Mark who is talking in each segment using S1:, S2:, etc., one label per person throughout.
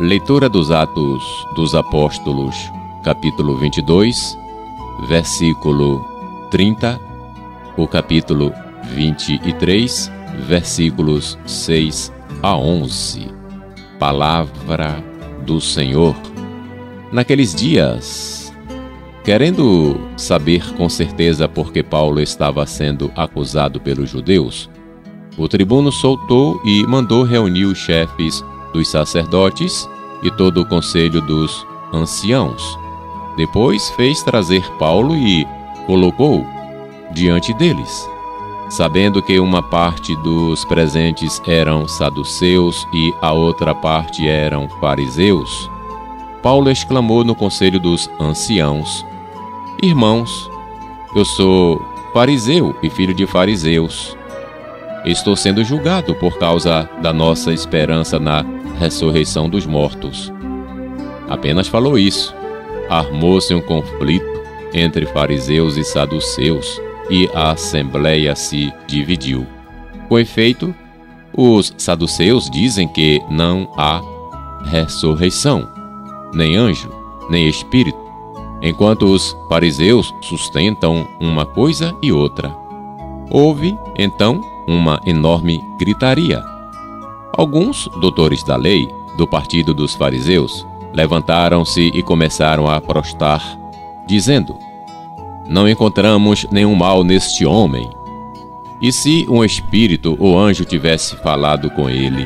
S1: Leitura dos Atos dos Apóstolos, capítulo 22, versículo 30, o capítulo 23, versículos 6 a 11. Palavra do Senhor. Naqueles dias, querendo saber com certeza por que Paulo estava sendo acusado pelos judeus, o tribuno soltou e mandou reunir os chefes dos sacerdotes e todo o conselho dos anciãos. Depois fez trazer Paulo e colocou diante deles. Sabendo que uma parte dos presentes eram saduceus e a outra parte eram fariseus, Paulo exclamou no conselho dos anciãos: Irmãos, eu sou fariseu e filho de fariseus. Estou sendo julgado por causa da nossa esperança na ressurreição dos mortos. Apenas falou isso. Armou-se um conflito entre fariseus e saduceus e a assembleia se dividiu. Com efeito, os saduceus dizem que não há ressurreição, nem anjo, nem espírito, enquanto os fariseus sustentam uma coisa e outra. Houve, então, uma enorme gritaria. Alguns doutores da lei, do partido dos fariseus, levantaram-se e começaram a prostar, dizendo: Não encontramos nenhum mal neste homem. E se um espírito ou anjo tivesse falado com ele?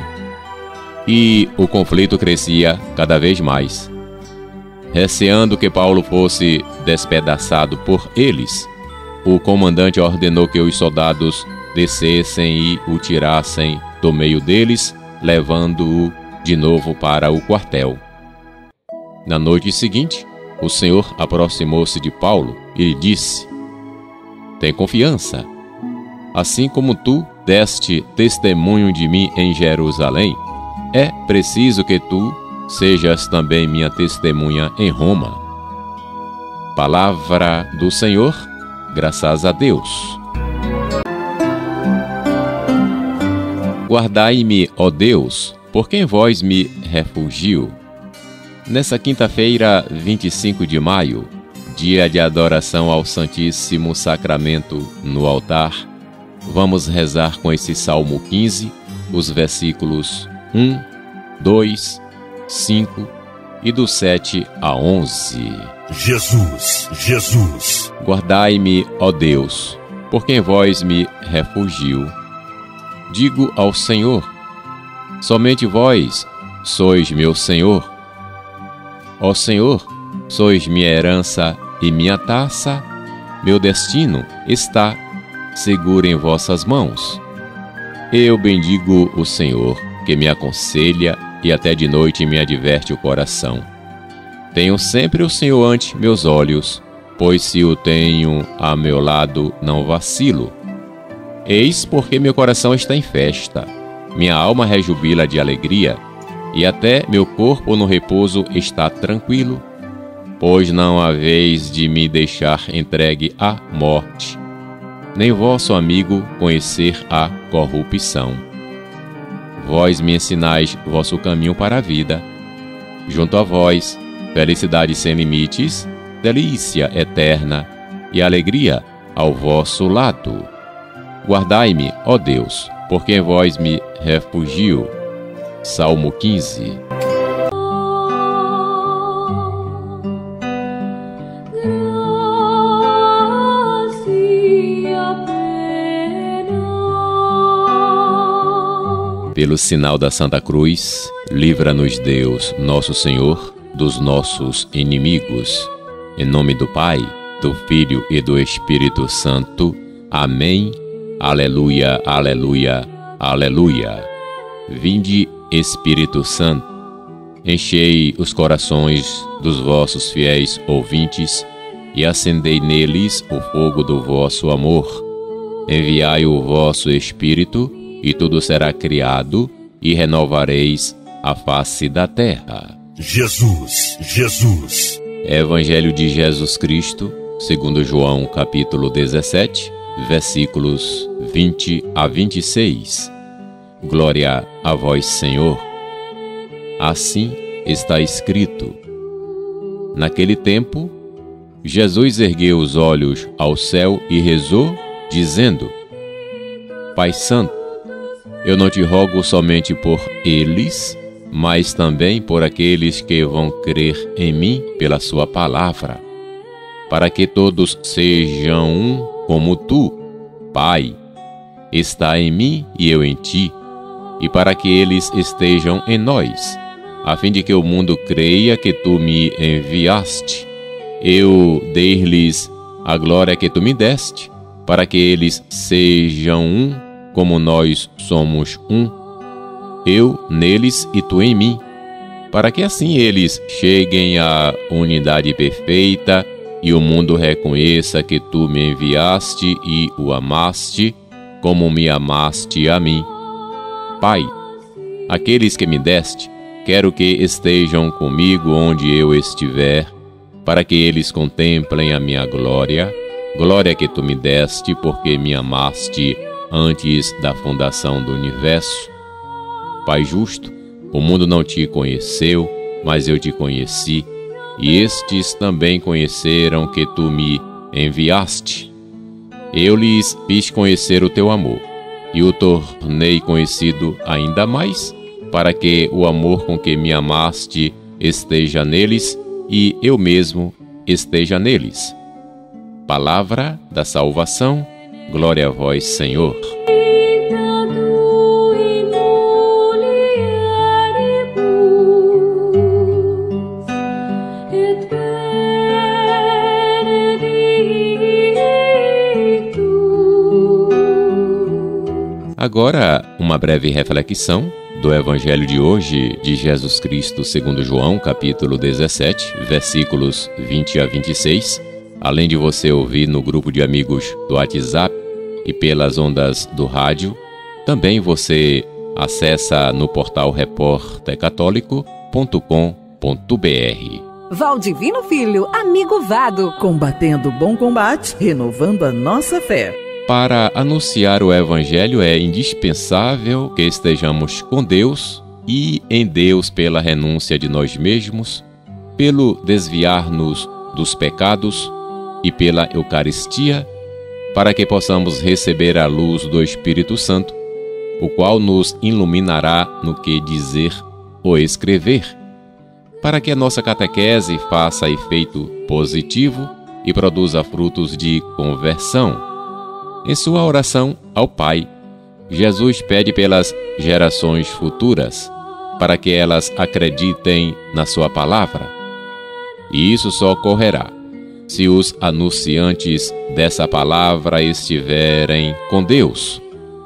S1: E o conflito crescia cada vez mais. Receando que Paulo fosse despedaçado por eles, o comandante ordenou que os soldados descessem e o tirassem do meio deles, levando-o de novo para o quartel. Na noite seguinte, o Senhor aproximou-se de Paulo e lhe disse: Tem confiança. Assim como tu deste testemunho de mim em Jerusalém, é preciso que tu sejas também minha testemunha em Roma. Palavra do Senhor, graças a Deus. Guardai-me, ó Deus, por quem vós me refugio. Nessa quinta-feira, 25 de maio, dia de adoração ao Santíssimo Sacramento no altar, vamos rezar com esse Salmo 15, os versículos 1, 2, 5 e do 7 a 11.
S2: Jesus, Jesus.
S1: Guardai-me, ó Deus, por quem vós me refugio. Digo ao Senhor: somente vós sois meu Senhor. Ó Senhor, sois minha herança e minha taça, meu destino está seguro em vossas mãos. Eu bendigo o Senhor, que me aconselha e até de noite me adverte o coração. Tenho sempre o Senhor ante meus olhos, pois se o tenho a meu lado, não vacilo. Eis porque meu coração está em festa, minha alma rejubila de alegria, e até meu corpo no repouso está tranquilo, pois não haveis de me deixar entregue à morte, nem vosso amigo conhecer a corrupção. Vós me ensinais vosso caminho para a vida. Junto a vós, felicidade sem limites, delícia eterna e alegria ao vosso lado. Guardai-me, ó Deus, por quem vós me refugio. Salmo 15. Pelo sinal da Santa Cruz, livra-nos Deus, nosso Senhor, dos nossos inimigos. Em nome do Pai, do Filho e do Espírito Santo. Amém. Aleluia, aleluia, aleluia. Vinde, Espírito Santo, enchei os corações dos vossos fiéis ouvintes e acendei neles o fogo do vosso amor. Enviai o vosso Espírito e tudo será criado e renovareis a face da terra.
S2: Jesus, Jesus.
S1: Evangelho de Jesus Cristo, segundo João, capítulo 17, versículos 20 a 26. Glória a vós, Senhor. Assim, está escrito. Naquele tempo, Jesus ergueu os olhos ao céu e rezou, dizendo: Pai Santo, eu não te rogo somente por eles, mas também por aqueles que vão crer em mim pela sua palavra, para que todos sejam um como tu, Pai, está em mim e eu em ti, e para que eles estejam em nós, a fim de que o mundo creia que tu me enviaste. Eu dei-lhes a glória que tu me deste, para que eles sejam um como nós somos um, eu neles e tu em mim, para que assim eles cheguem à unidade perfeita e o mundo reconheça que tu me enviaste e o amaste, como me amaste a mim. Pai, aqueles que me deste, quero que estejam comigo onde eu estiver, para que eles contemplem a minha glória, glória que tu me deste, porque me amaste antes da fundação do universo. Pai justo, o mundo não te conheceu, mas eu te conheci, e estes também conheceram que tu me enviaste. Eu lhes fiz conhecer o teu amor, e o tornei conhecido ainda mais, para que o amor com que me amaste esteja neles, e eu mesmo esteja neles. Palavra da salvação, glória a vós, Senhor. Agora, uma breve reflexão do Evangelho de hoje de Jesus Cristo segundo João, capítulo 17, versículos 20 a 26. Além de você ouvir no grupo de amigos do WhatsApp e pelas ondas do rádio, também você acessa no portal repórtercatólico.com.br.
S3: Valdivino Filho, amigo Vado,
S4: combatendo o bom combate, renovando a nossa fé.
S1: Para anunciar o Evangelho é indispensável que estejamos com Deus e em Deus pela renúncia de nós mesmos, pelo desviar-nos dos pecados e pela Eucaristia, para que possamos receber a luz do Espírito Santo, o qual nos iluminará no que dizer ou escrever, para que a nossa catequese faça efeito positivo e produza frutos de conversão. Em sua oração ao Pai, Jesus pede pelas gerações futuras, para que elas acreditem na sua palavra. E isso só ocorrerá se os anunciantes dessa palavra estiverem com Deus.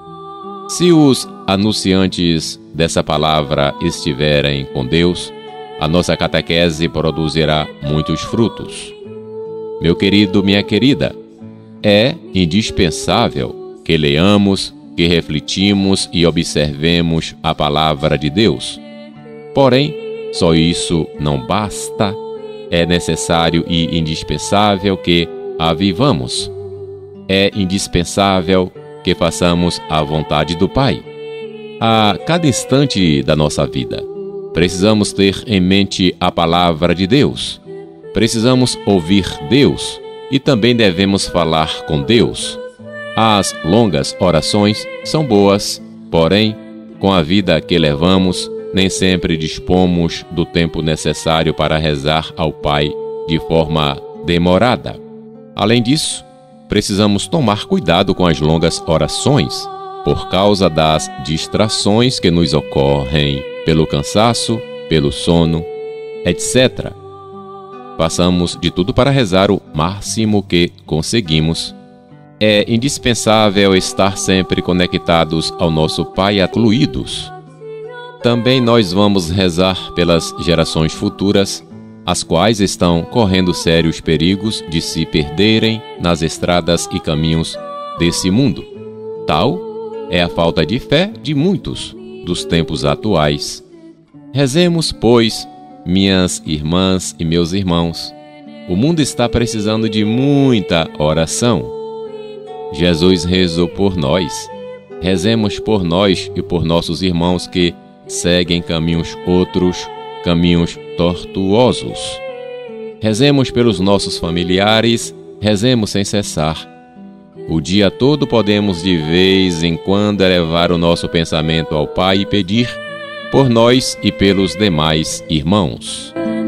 S1: Se os anunciantes dessa palavra estiverem com Deus, a nossa catequese produzirá muitos frutos. Meu querido, minha querida, é indispensável que leamos, que refletimos e observemos a palavra de Deus. Porém, só isso não basta. É necessário e indispensável que a vivamos. É indispensável que façamos a vontade do Pai. A cada instante da nossa vida, precisamos ter em mente a palavra de Deus. Precisamos ouvir Deus. E também devemos falar com Deus. As longas orações são boas, porém, com a vida que levamos, nem sempre dispomos do tempo necessário para rezar ao Pai de forma demorada. Além disso, precisamos tomar cuidado com as longas orações, por causa das distrações que nos ocorrem pelo cansaço, pelo sono, etc. Façamos de tudo para rezar o máximo que conseguimos. É indispensável estar sempre conectados ao nosso Pai, incluídos. Também nós vamos rezar pelas gerações futuras, as quais estão correndo sérios perigos de se perderem nas estradas e caminhos desse mundo. Tal é a falta de fé de muitos dos tempos atuais. Rezemos, pois, minhas irmãs e meus irmãos, o mundo está precisando de muita oração. Jesus rezou por nós. Rezemos por nós e por nossos irmãos que seguem caminhos outros caminhos tortuosos. Rezemos pelos nossos familiares, rezemos sem cessar. O dia todo podemos de vez em quando elevar o nosso pensamento ao Pai e pedir por nós e pelos demais irmãos.